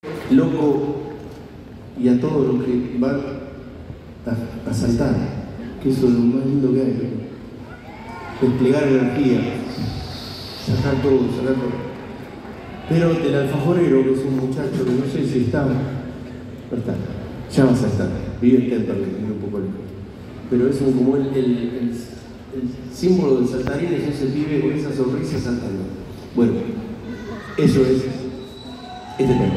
loco y a todo lo que van a saltar, que eso es lo más lindo que hay, desplegar energía, sacar todo. Pero el alfajorero, que es un muchacho que no sé si está, no está, ya va a saltar, vive en Temperley, un poco lejos, pero es como el símbolo del saltarín, es ese pibe con esa sonrisa saltando. Bueno, eso es este tema.